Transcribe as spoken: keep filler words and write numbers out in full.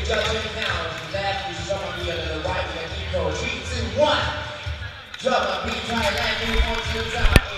judging count. Left is someone here to the right. We got equal. Three, two, one. Drummer, beat, try, land, move on to the top.